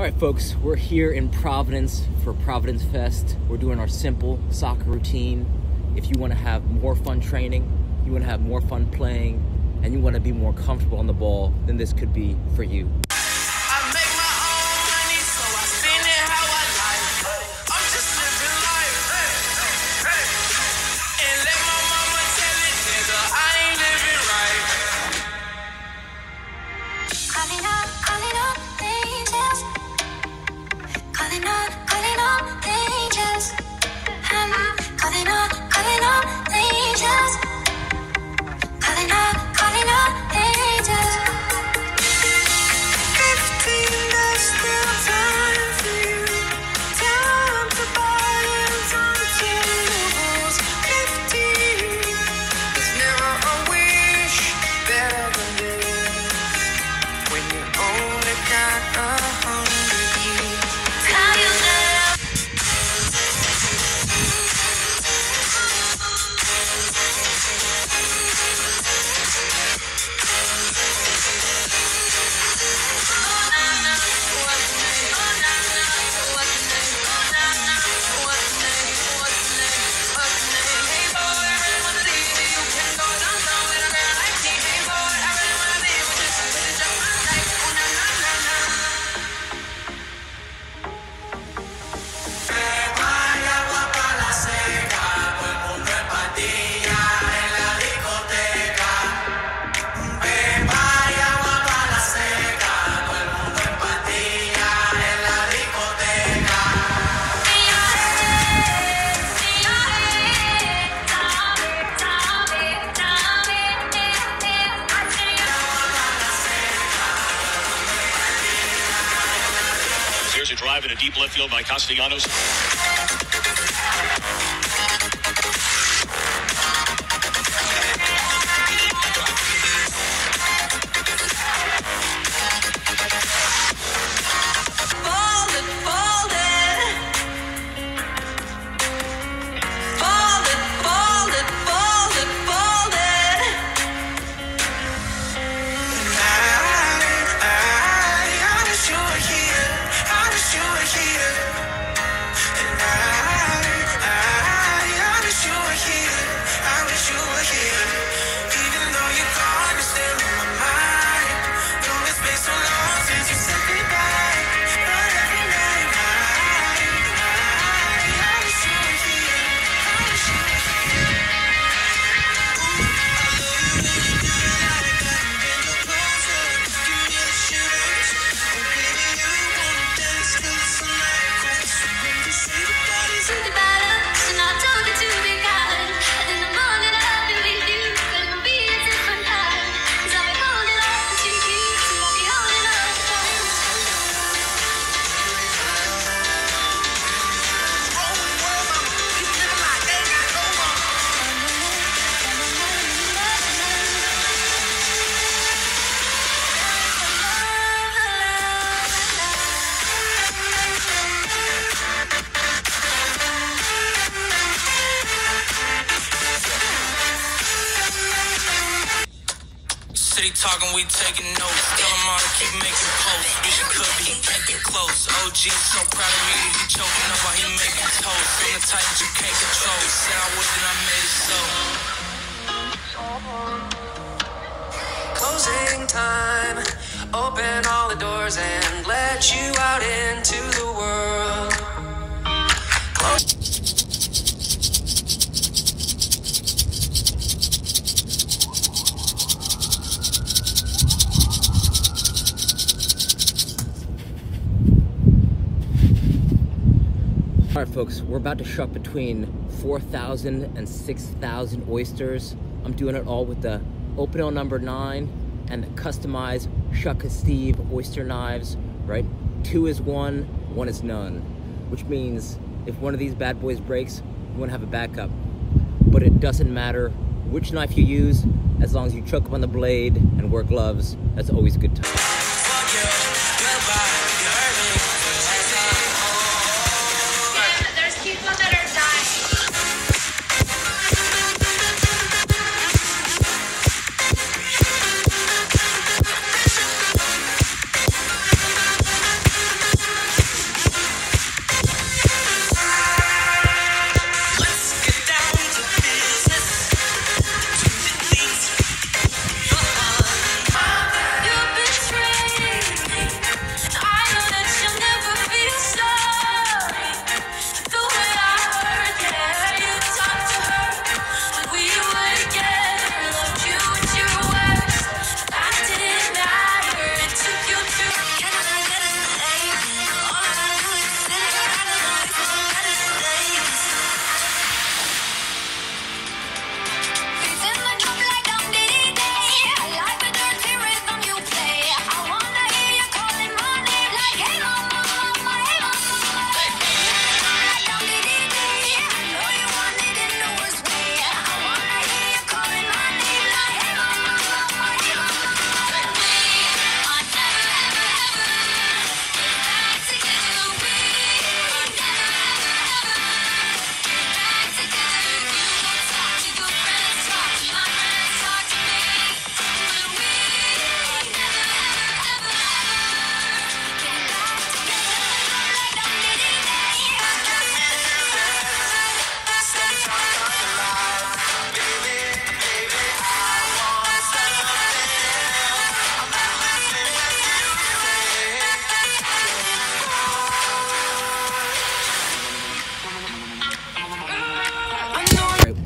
Alright folks, we're here in Providence for Providence Fest. We're doing our simple soccer routine. If you want to have more fun training, you want to have more fun playing, and you want to be more comfortable on the ball, then this could be for you. Here's a drive in a deep left field by Castellanos. City talking, we taking notes. Tell them all to keep making posts. Wish it could be, can't get close. OG so proud of me that he choking up while he making toast. I'm the type that you can't control. Said I would, then I made it so. Closing time. Open all the doors and let you out into the world. Alright folks, we're about to shuck between 4,000 and 6,000 oysters. I'm doing it all with the Opinel number 9 and the customized Shuck Steve oyster knives, right? 2 is 1, 1 is none. Which means if one of these bad boys breaks, you want to have a backup. But it doesn't matter which knife you use, as long as you choke up on the blade and wear gloves, that's always a good time.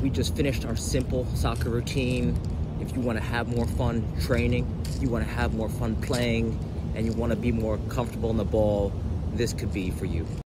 we just finished our simple soccer routine. If you want to have more fun training, you want to have more fun playing, and you want to be more comfortable in the ball, this could be for you.